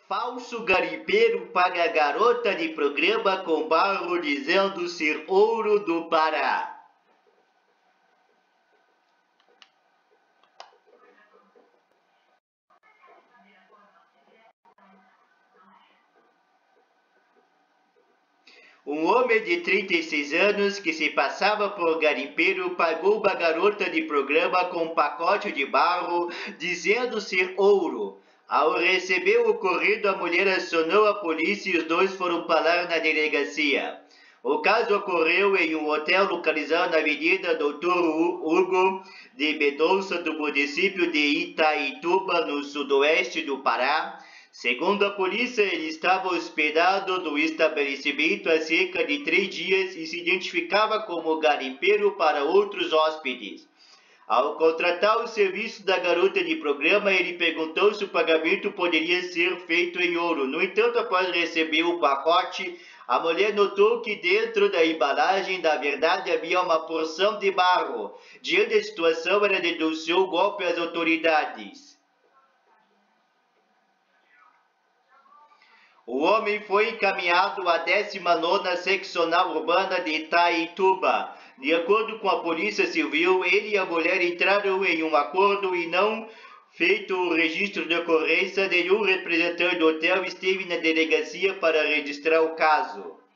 Falso garimpeiro paga garota de programa com barro dizendo ser ouro do Pará. Um homem de 36 anos que se passava por garimpeiro pagou uma garota de programa com um pacote de barro dizendo ser ouro. Ao receber o ocorrido, a mulher acionou a polícia e os dois foram falar na delegacia. O caso ocorreu em um hotel localizado na Avenida Dr. Hugo de Mendonça, do município de Itaituba, no sudoeste do Pará. Segundo a polícia, ele estava hospedado no estabelecimento há cerca de 3 dias e se identificava como garimpeiro para outros hóspedes. Ao contratar o serviço da garota de programa, ele perguntou se o pagamento poderia ser feito em ouro. No entanto, após receber o pacote, a mulher notou que dentro da embalagem, na verdade, havia uma porção de barro. Diante da situação, ela denunciou o golpe às autoridades. O homem foi encaminhado à 19ª Seccional Urbana de Itaituba. De acordo com a Polícia Civil, ele e a mulher entraram em um acordo e não feito o registro de ocorrência, nenhum representante do hotel esteve na delegacia para registrar o caso.